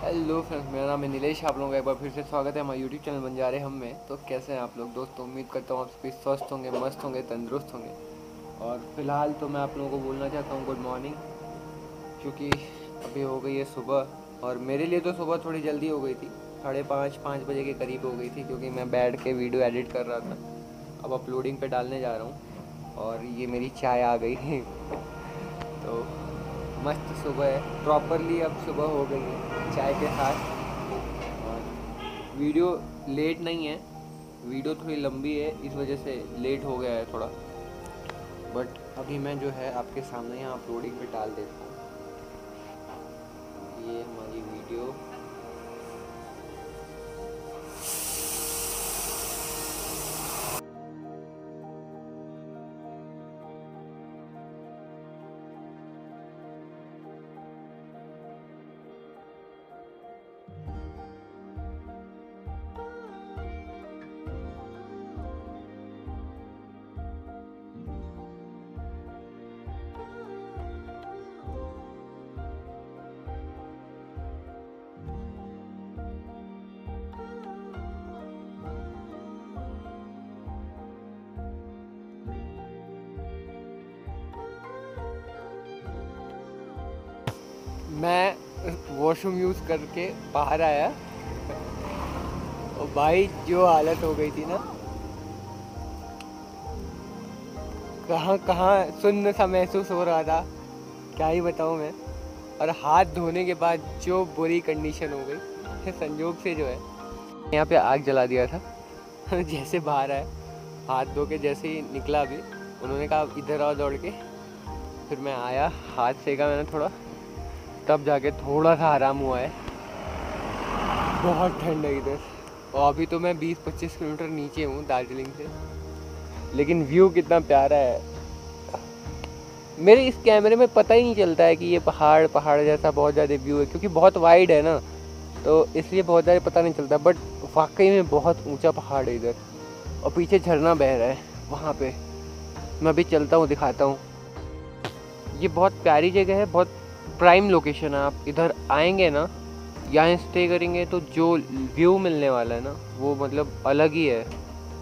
Hello friends, मेरा नाम है नीलेश। आप लोगों का एक बार फिर से स्वागत है हमारे यूट्यूब चैनल बंजारे हम में। तो कैसे हैं आप लोग दोस्तों? उम्मीद करता हूँ आप सभी स्वस्थ होंगे, मस्त होंगे, तंदुरुस्त होंगे। और फिलहाल तो मैं आप लोगों को बोलना चाहता हूँ गुड मॉर्निंग, क्योंकि अभी हो गई है सुबह। और मेरे लिए तो सुबह थोड़ी जल्दी हो गई थी, 5:30 बजे के करीब हो गई थी, क्योंकि मैं बैठ के वीडियो एडिट कर रहा था। अब अपलोडिंग पे डालने जा रहा हूँ और ये मेरी चाय आ गई है। तो मस्त सुबह है, प्रॉपरली अब सुबह हो गई है चाय के साथ। और वीडियो लेट नहीं है, वीडियो थोड़ी लंबी है, इस वजह से लेट हो गया है थोड़ा। बट अभी मैं जो है आपके सामने यहाँ अपलोडिंग पे डाल देता हूँ ये हमारी वीडियो। मैं वॉशरूम यूज़ करके बाहर आया और भाई जो हालत हो गई थी ना, कहाँ कहाँ सुन्न सा महसूस हो रहा था, क्या ही बताऊँ मैं। और हाथ धोने के बाद जो बुरी कंडीशन हो गई, संजोग से जो है यहाँ पे आग जला दिया था। जैसे बाहर आया, हाथ धो के जैसे ही निकला, अभी उन्होंने कहा इधर आओ दौड़ के। फिर मैं आया, हाथ सेका मैंने थोड़ा, तब जाके थोड़ा सा आराम हुआ है। बहुत ठंड है इधर, और अभी तो मैं 20-25 किलोमीटर नीचे हूँ दार्जिलिंग से, लेकिन व्यू कितना प्यारा है। मेरे इस कैमरे में पता ही नहीं चलता है कि ये पहाड़ जैसा बहुत ज़्यादा व्यू है, क्योंकि बहुत वाइड है ना, तो इसलिए बहुत ज़्यादा पता नहीं चलता। बट वाकई में बहुत ऊंचा पहाड़ है इधर, और पीछे झरना बह रहा है वहाँ पे। मैं अभी चलता हूँ, दिखाता हूँ। ये बहुत प्यारी जगह है, बहुत प्राइम लोकेशन है। आप इधर आएंगे ना, यहाँ स्टे करेंगे तो जो व्यू मिलने वाला है ना, वो मतलब अलग ही है।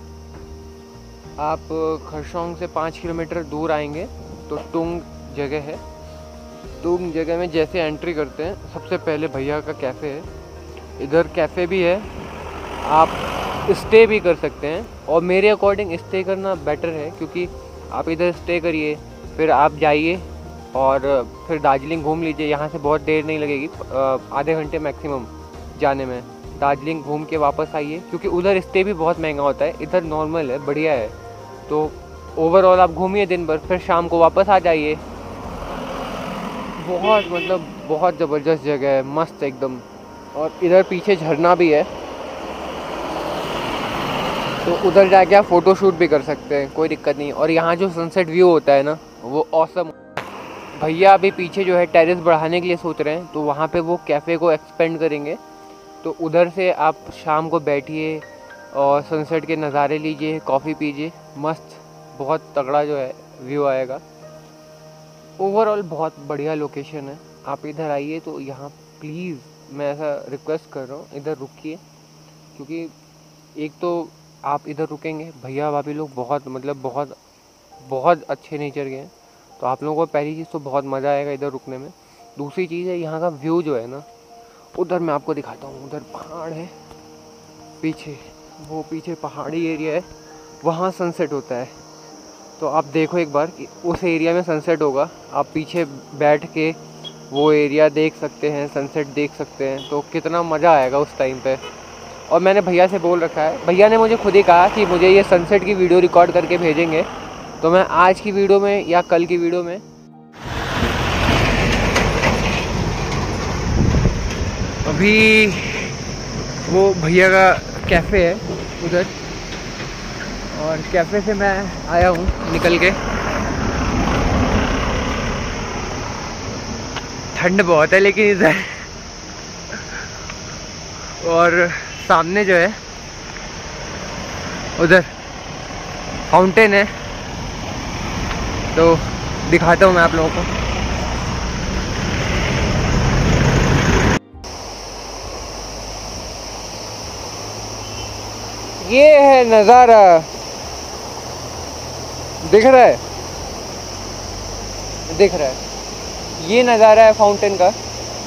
आप खरसोंग से 5 किलोमीटर दूर आएंगे तो टुंग जगह है। टुंग जगह में जैसे एंट्री करते हैं, सबसे पहले भैया का कैफ़े है। इधर कैफ़े भी है, आप स्टे भी कर सकते हैं। और मेरे अकॉर्डिंग स्टे करना बेटर है, क्योंकि आप इधर स्टे करिए, फिर आप जाइए और फिर दार्जिलिंग घूम लीजिए। यहाँ से बहुत देर नहीं लगेगी, आधे घंटे मैक्सिमम जाने में। दार्जिलिंग घूम के वापस आइए, क्योंकि उधर स्टे भी बहुत महंगा होता है, इधर नॉर्मल है, बढ़िया है। तो ओवरऑल आप घूमिए दिन भर, फिर शाम को वापस आ जाइए। बहुत मतलब बहुत ज़बरदस्त जगह है, मस्त एकदम। और इधर पीछे झरना भी है, तो उधर जाके आप फ़ोटो शूट भी कर सकते हैं, कोई दिक्कत नहीं। और यहाँ जो सनसेट व्यू होता है ना, वो ऑसम। भैया अभी पीछे जो है टेरेस बढ़ाने के लिए सोच रहे हैं, तो वहाँ पे वो कैफ़े को एक्सपेंड करेंगे। तो उधर से आप शाम को बैठिए और सनसेट के नज़ारे लीजिए, कॉफ़ी पीजिए, मस्त, बहुत तगड़ा जो है व्यू आएगा। ओवरऑल बहुत बढ़िया लोकेशन है। आप इधर आइए तो यहाँ प्लीज़, मैं ऐसा रिक्वेस्ट कर रहा हूँ, इधर रुकिए। क्योंकि एक तो आप इधर रुकेंगे, भैया भाभी लोग बहुत मतलब बहुत बहुत अच्छे नेचर के हैं, तो आप लोगों को पहली चीज़ तो बहुत मज़ा आएगा इधर रुकने में। दूसरी चीज़ है यहाँ का व्यू जो है ना, उधर मैं आपको दिखाता हूँ। उधर पहाड़ है पीछे, वो पीछे पहाड़ी एरिया है, वहाँ सनसेट होता है। तो आप देखो एक बार, उस एरिया में सनसेट होगा, आप पीछे बैठ के वो एरिया देख सकते हैं, सनसेट देख सकते हैं, तो कितना मज़ा आएगा उस टाइम पे। और मैंने भैया से बोल रखा है, भैया ने मुझे खुद ही कहा कि मुझे ये सनसेट की वीडियो रिकॉर्ड करके भेजेंगे, तो मैं आज की वीडियो में या कल की वीडियो में अभी वो भैया का कैफ़े है उधर, और कैफ़े से मैं आया हूँ निकल के। ठंड बहुत है लेकिन इधर, और सामने जो है उधर फाउंटेन है, तो दिखाता हूँ मैं आप लोगों को। ये है नज़ारा, दिख रहा है, दिख रहा है, ये नज़ारा है फाउंटेन का।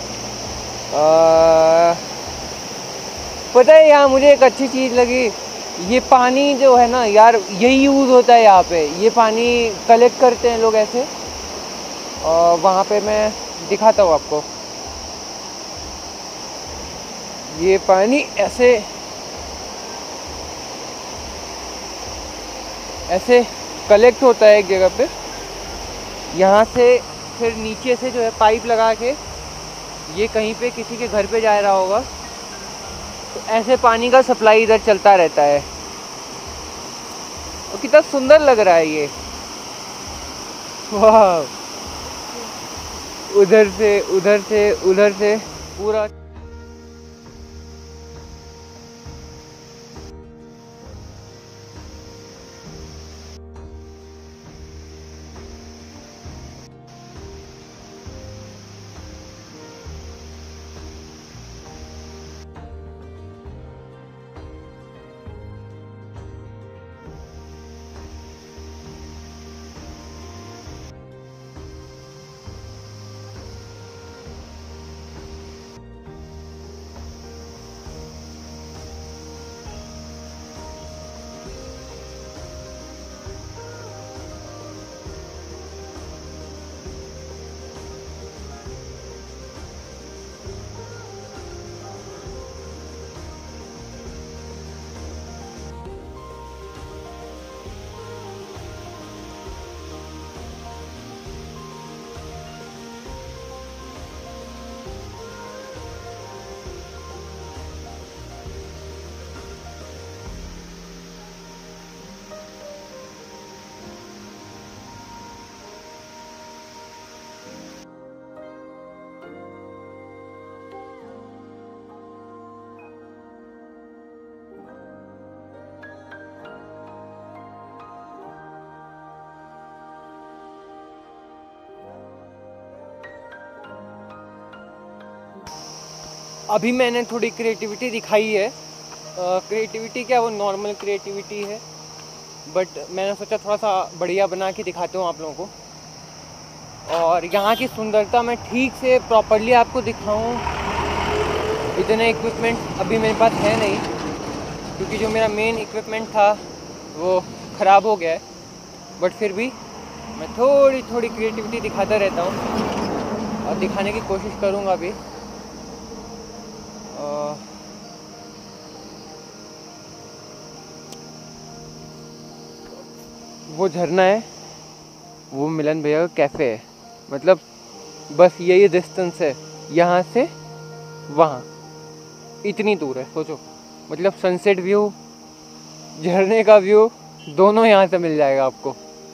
पता है यहाँ मुझे एक अच्छी चीज़ लगी, ये पानी जो है ना यार, यही यूज़ होता है यहाँ पे, ये पानी कलेक्ट करते हैं लोग ऐसे। और वहाँ पे मैं दिखाता हूँ आपको, ये पानी ऐसे ऐसे कलेक्ट होता है एक जगह पे, यहाँ से फिर नीचे से जो है पाइप लगा के ये कहीं पे किसी के घर पे जा रहा होगा, तो ऐसे पानी का सप्लाई इधर चलता रहता है। और कितना सुंदर लग रहा है ये, वाह। उधर से उधर से उधर से पूरा अभी मैंने थोड़ी क्रिएटिविटी दिखाई है। क्रिएटिविटी क्या, वो नॉर्मल क्रिएटिविटी है, बट मैंने सोचा थोड़ा सा बढ़िया बना के दिखाता हूँ आप लोगों को। और यहाँ की सुंदरता मैं ठीक से प्रॉपरली आपको दिखाऊँ, इतने इक्विपमेंट अभी मेरे पास है नहीं, क्योंकि जो मेरा मेन इक्विपमेंट था वो ख़राब हो गया है। बट फिर भी मैं थोड़ी थोड़ी क्रिएटिविटी दिखाता रहता हूँ और दिखाने की कोशिश करूँगा अभी। वो झरना है, वो मिलन भैया का कैफ़े है, मतलब बस यही डिस्टेंस है यहाँ से वहाँ, इतनी दूर है। सोचो, मतलब सनसेट व्यू, झरने का व्यू दोनों यहाँ से मिल जाएगा आपको।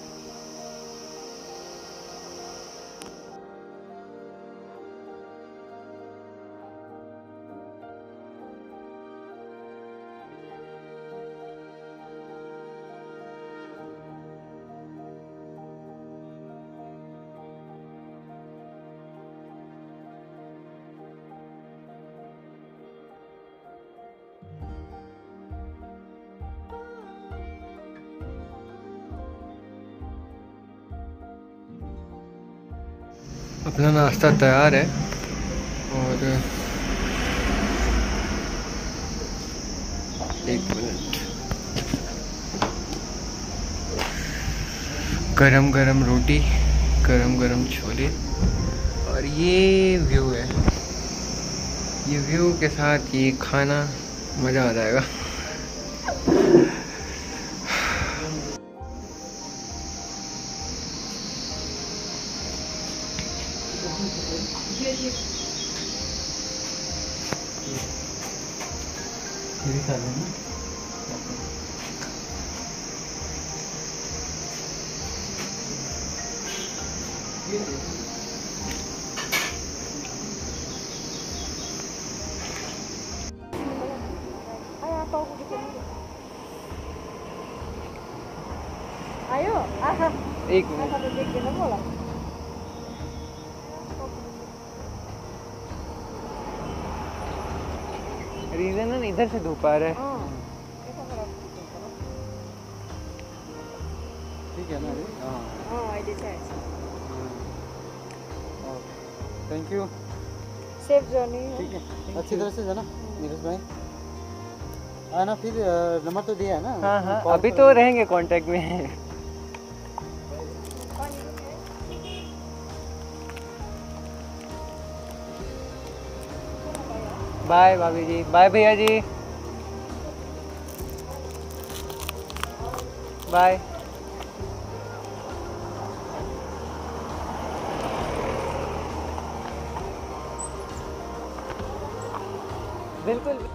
अपना नाश्ता तैयार है और एक मिनट, गरम गरम रोटी, गरम गरम छोले, और ये व्यू है। ये व्यू के साथ ये खाना मज़ा आ जाएगा। Ayo, एक minute, satu dikit bola. Reason है ना, इधर से धूप आ रहा है। ठीक है ना अभी? हाँ हाँ ये चाहिए। Thank you. सेफ जर्नी है। ठीक है, अच्छी तरह से जाना नीरज भाई। आना फिर, नंबर तो दिया है ना? हाँ हाँ, कॉल अभी कर तो लेना। रहेंगे कांटेक्ट में। बाय भाभी जी, बाय भैया जी, बाय। बिल्कुल।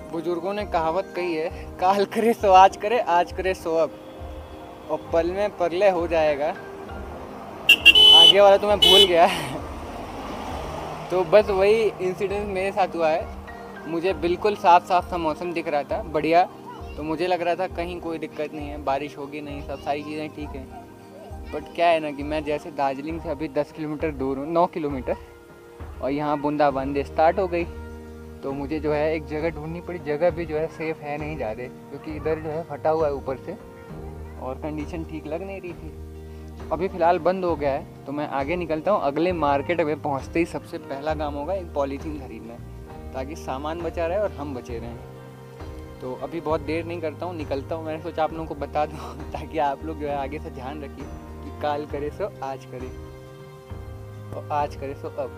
बुजुर्गों ने कहावत कही है, काल करे सो आज करे सो अब, और पल में पगले हो जाएगा। आगे वाला तो मैं भूल गया। तो बस वही इंसिडेंट मेरे साथ हुआ है। मुझे बिल्कुल साफ साफ सा मौसम दिख रहा था, बढ़िया। तो मुझे लग रहा था कहीं कोई दिक्कत नहीं है, बारिश होगी नहीं, सब सारी चीज़ें ठीक हैं। बट क्या है ना कि मैं जैसे दार्जिलिंग से अभी 10 किलोमीटर दूर हूँ, 9 किलोमीटर, और यहाँ बूंदाबांदी स्टार्ट हो गई। तो मुझे जो है एक जगह ढूंढनी पड़ी। जगह भी जो है सेफ़ है नहीं ज़्यादा, क्योंकि इधर जो है फटा हुआ है ऊपर से, और कंडीशन ठीक लग नहीं रही थी। अभी फ़िलहाल बंद हो गया है, तो मैं आगे निकलता हूँ। अगले मार्केट में पहुँचते ही सबसे पहला काम होगा एक पॉलीथीन खरीदना, ताकि सामान बचा रहे और हम बचे रहें। तो अभी बहुत देर नहीं करता हूँ, निकलता हूँ। मैंने सोचा आप लोगों को बता दूँ ताकि आप लोग जो है आगे से ध्यान रखिए कि काल करे सो आज करे, और आज करे सो अब।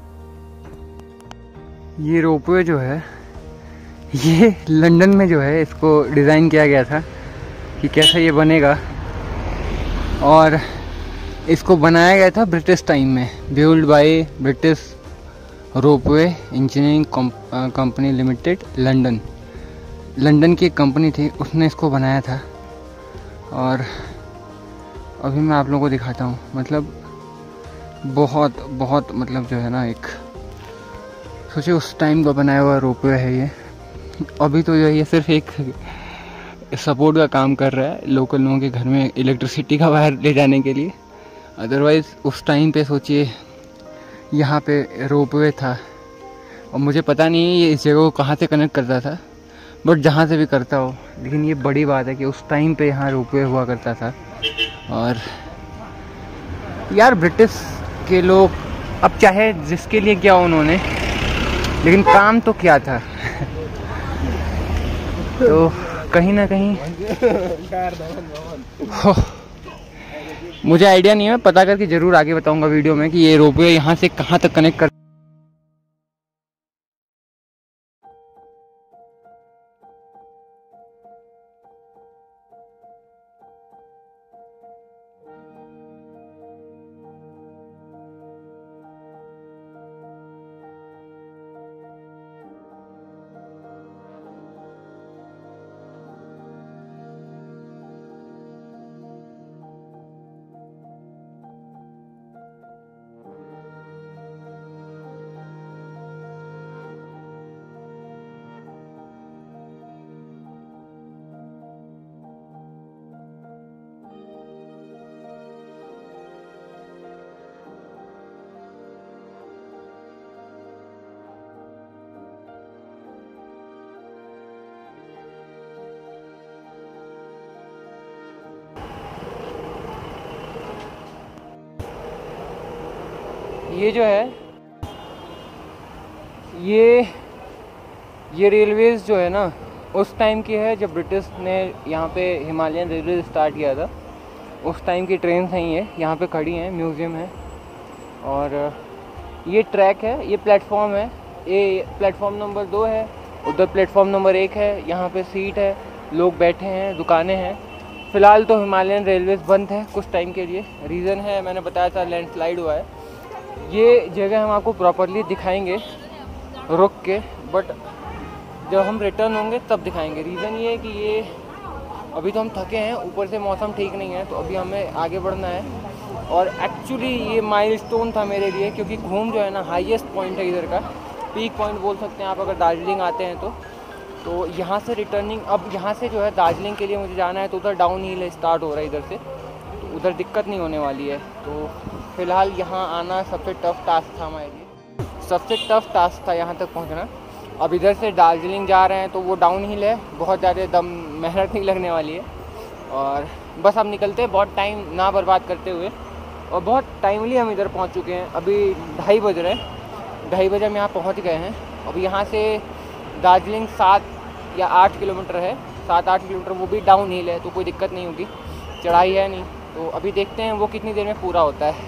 ये रोपवे जो है, ये लंदन में जो है इसको डिज़ाइन किया गया था कि कैसा ये बनेगा, और इसको बनाया गया था ब्रिटिश टाइम में। Build by British ropeway engineering company limited, London की एक कंपनी थी, उसने इसको बनाया था। और अभी मैं आप लोगों को दिखाता हूँ। मतलब बहुत बहुत मतलब जो है ना, एक सोचिए उस टाइम का बनाया हुआ रोपवे है ये। अभी तो जो है ये सिर्फ एक सपोर्ट का काम कर रहा है लोकल लोगों के घर में इलेक्ट्रिसिटी का वायर ले जाने के लिए। अदरवाइज़ उस टाइम पे सोचिए यहाँ पे रोपवे था, और मुझे पता नहीं ये इस जगह को कहाँ से कनेक्ट करता था, बट जहाँ से भी करता हो, लेकिन ये बड़ी बात है कि उस टाइम पे यहाँ रोपवे हुआ करता था। और यार ब्रिटिश के लोग, अब चाहे जिसके लिए क्या उन्होंने, लेकिन काम तो क्या था। तो कहीं ना कहीं मुझे आइडिया नहीं है, पता करके ज़रूर आगे बताऊंगा वीडियो में कि ये रोपवे यहाँ से कहाँ तक कनेक्ट कर। ये जो है ये रेलवेज़ जो है ना, उस टाइम की है जब ब्रिटिश ने यहाँ पे हिमालयन रेलवे स्टार्ट किया था। उस टाइम की ट्रेन हैं ये, यहाँ पे खड़ी हैं, म्यूज़ियम है। और ये ट्रैक है, ये प्लेटफॉर्म है, ये प्लेटफॉर्म नंबर 2 है, उधर प्लेटफॉर्म नंबर 1 है। यहाँ पे सीट है, लोग बैठे हैं, दुकानें हैं। फ़िलहाल तो हिमालयन रेलवेज़ बंद है कुछ टाइम के लिए। रीज़न है, मैंने बताया था, लैंडस्लाइड हुआ है। ये जगह हम आपको प्रॉपरली दिखाएंगे रुक के, बट जब हम रिटर्न होंगे तब दिखाएंगे। रीज़न ये है कि ये अभी तो हम थके हैं, ऊपर से मौसम ठीक नहीं है, तो अभी हमें आगे बढ़ना है। और एक्चुअली ये माइलस्टोन था मेरे लिए, क्योंकि घूम जो है ना हाईएस्ट पॉइंट है इधर का, पीक पॉइंट बोल सकते हैं आप अगर दार्जिलिंग आते हैं तो यहाँ से रिटर्निंग, अब यहाँ से जो है दार्जिलिंग के लिए मुझे जाना है, तो उधर डाउन हिल स्टार्ट हो रहा है इधर से, तो उधर दिक्कत नहीं होने वाली है। तो फ़िलहाल यहाँ आना सबसे टफ़ टास्क था हमारे लिए, सबसे टफ़ टास्क था यहाँ तक पहुँचना। अब इधर से दार्जिलिंग जा रहे हैं तो वो डाउन हिल है, बहुत ज़्यादा मेहनत नहीं लगने वाली है। और बस अब निकलते हैं, बहुत टाइम ना बर्बाद करते हुए, और बहुत टाइमली हम इधर पहुँच चुके हैं। अभी 2:30 बज रहे हैं, 2:30 बजे हम यहाँ पहुँच गए हैं। अब यहाँ से दार्जिलिंग 7 या 8 किलोमीटर है, 7-8 किलोमीटर, वो भी डाउन हिल है, तो कोई दिक्कत नहीं होगी, चढ़ाई है नहीं। तो अभी देखते हैं वो कितनी देर में पूरा होता है।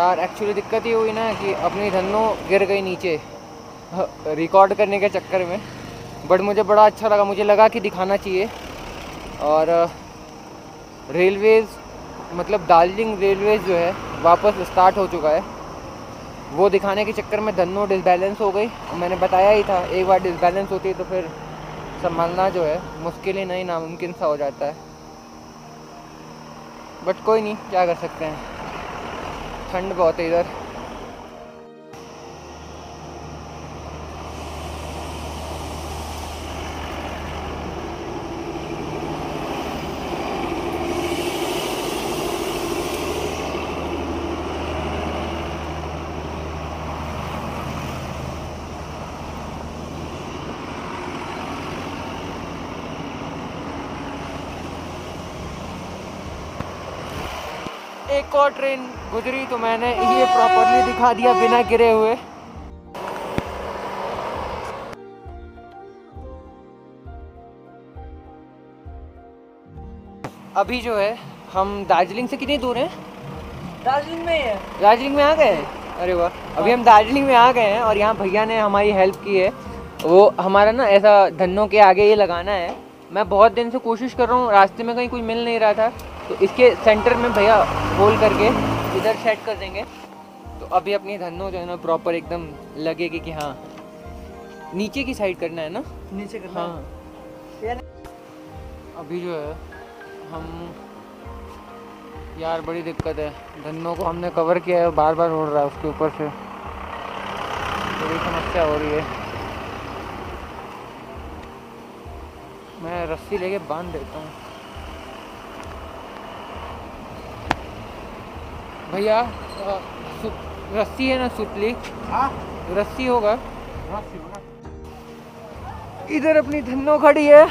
यार एक्चुअली दिक्कत ये हुई ना कि अपनी धन्नो गिर गई नीचे रिकॉर्ड करने के चक्कर में। बट मुझे बड़ा अच्छा लगा, मुझे लगा कि दिखाना चाहिए। और रेलवेज़ मतलब दार्जिलिंग रेलवेज़ जो है वापस स्टार्ट हो चुका है, वो दिखाने के चक्कर में धन्नो डिसबैलेंस हो गई। और मैंने बताया ही था, एक बार डिसबैलेंस होती है तो फिर संभालना जो है मुश्किल ही नहीं नामुमकिन सा हो जाता है। बट कोई नहीं, क्या कर सकते हैं, ठंड बहुत है इधर। एक और ट्रेन गुजरी तो मैंने ये प्रॉपर्ली दिखा दिया बिना गिरे हुए। अभी जो है हम दार्जिलिंग से कितनी दूर हैं? दार्जिलिंग में ही है। दार्जिलिंग में आ गए हैं? अरे वाह, अभी हम दार्जिलिंग में आ गए हैं और यहाँ भैया ने हमारी हेल्प की है। वो हमारा ना ऐसा धन्नों के आगे ये लगाना है। मैं बहुत दिन से कोशिश कर रहा हूँ, रास्ते में कहीं कोई मिल नहीं रहा था, तो इसके सेंटर में भैया होल करके इधर सेट कर देंगे। तो अभी अपनी धन्नो जो है ना प्रॉपर एकदम लगेगी कि हाँ नीचे की साइड करना है ना, नीचे करना हाँ। अभी जो है हम यार बड़ी दिक्कत है, धन्नों को हमने कवर किया है, बार बार उड़ रहा है उसके ऊपर से, बड़ी समस्या हो रही है। मैं रस्सी लेके बांध देता हूँ। भैया रस्सी है ना, सुतली रस्सी होगा, इधर अपनी धन्नो खड़ी है।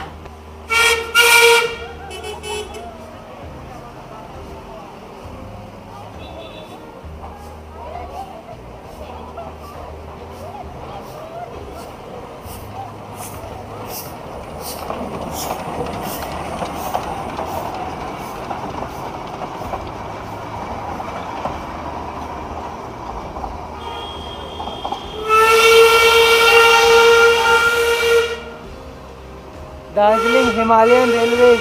Darjeeling Himalayan Railway.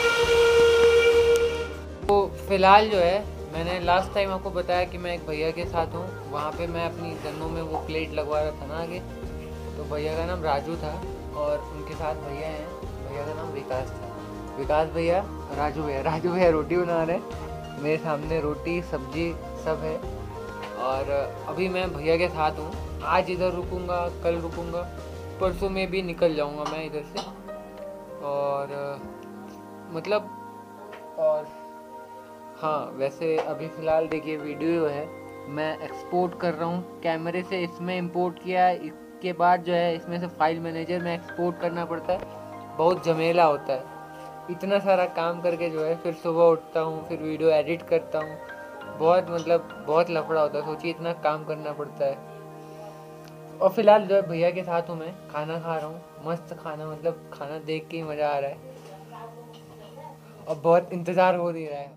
तो फिलहाल जो है मैंने लास्ट टाइम आपको बताया कि मैं एक भैया के साथ हूँ, वहाँ पे मैं अपनी धन्नों में वो प्लेट लगवा रहा था ना आगे। तो भैया का नाम राजू था और उनके साथ भैया हैं, भैया का नाम विकास था। विकास भैया, राजू भैया रोटी बना रहे हैं, मेरे सामने रोटी सब्जी सब है। और अभी मैं भैया के साथ हूँ, आज इधर रुकूँगा, कल रुकूँगा, परसों में भी निकल जाऊँगा मैं इधर से। और मतलब और हाँ, वैसे अभी फ़िलहाल देखिए वीडियो है मैं एक्सपोर्ट कर रहा हूँ कैमरे से, इसमें इंपोर्ट किया, इसके बाद जो है इसमें से फाइल मैनेजर में एक्सपोर्ट करना पड़ता है, बहुत झमेला होता है। इतना सारा काम करके जो है फिर सुबह उठता हूँ, फिर वीडियो एडिट करता हूँ, बहुत मतलब बहुत लफड़ा होता है, सोचिए इतना काम करना पड़ता है। और फिलहाल जो है भैया के साथ हूँ, मैं खाना खा रहा हूँ, मस्त खाना, मतलब खाना देख के ही मज़ा आ रहा है और बहुत इंतज़ार हो नहीं रहा है।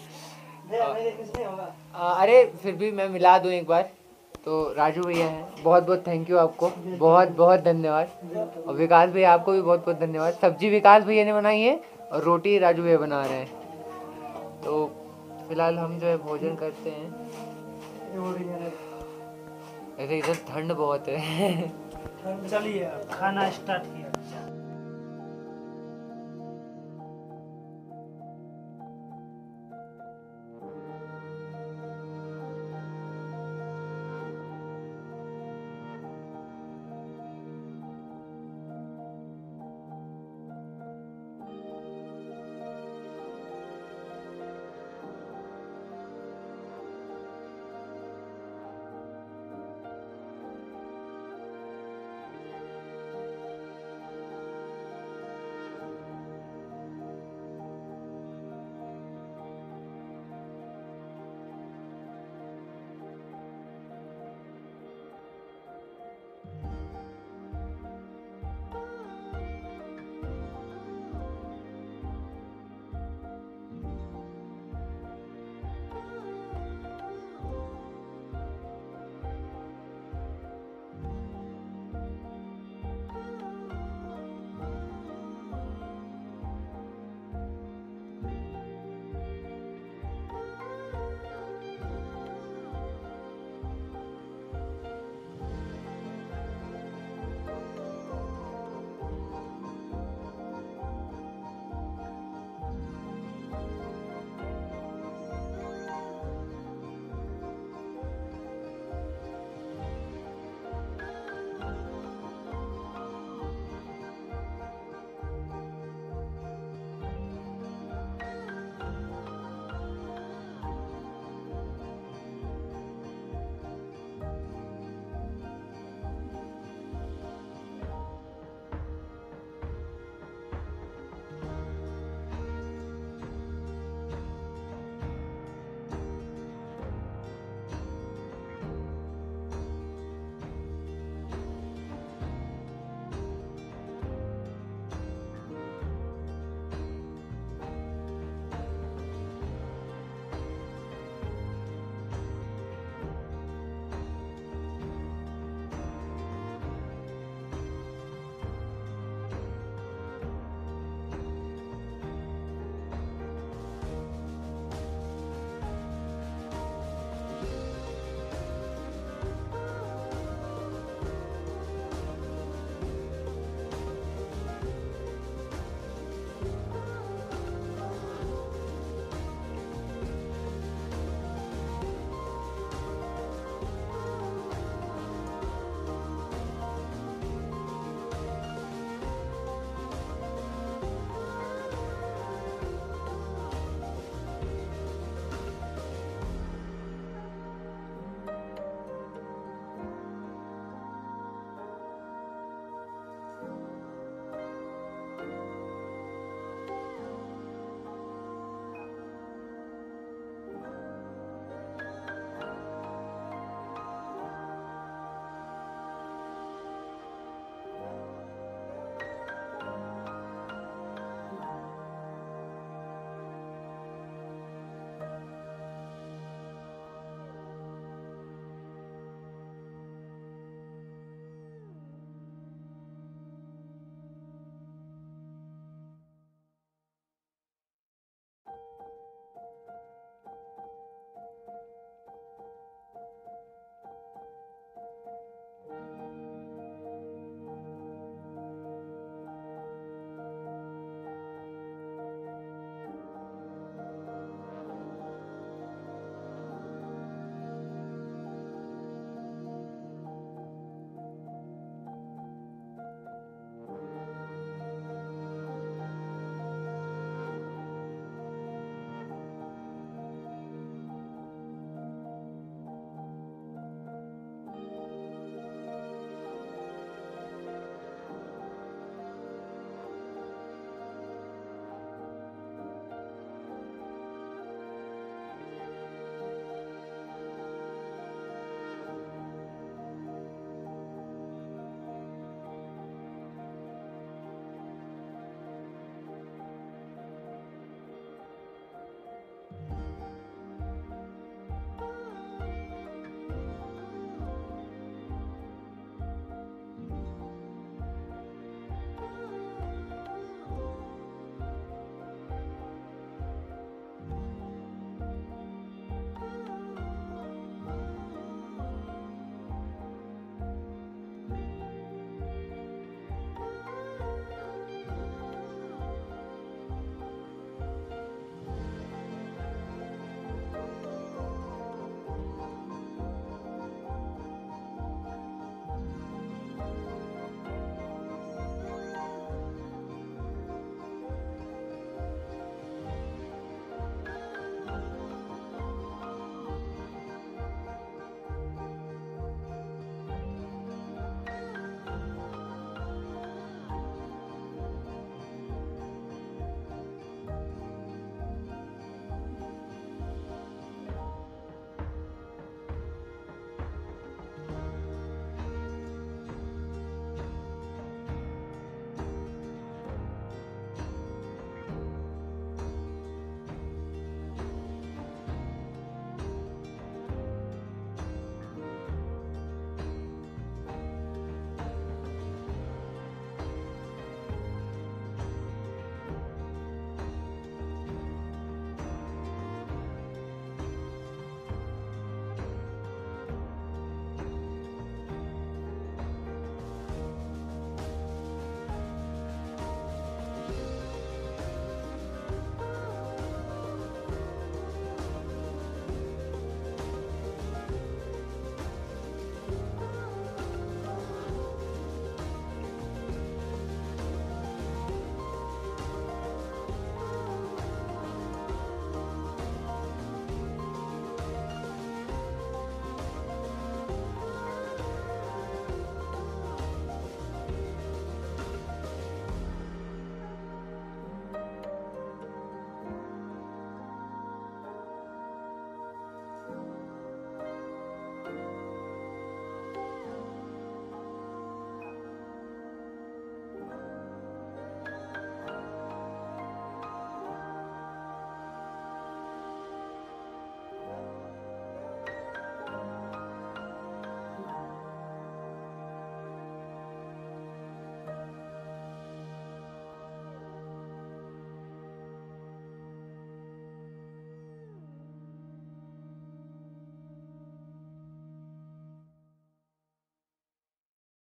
अरे फिर भी मैं मिला दूँ एक बार। तो राजू भैया हैं, बहुत बहुत थैंक यू आपको, बहुत बहुत धन्यवाद। और विकास भैया आपको भी बहुत बहुत धन्यवाद। सब्जी विकास भैया ने बनाई है और रोटी राजू भैया बना रहे हैं। तो फिलहाल हम जो है भोजन करते हैं। ऐसे इधर ठंड बहुत है। चलिए खाना स्टार्ट किया।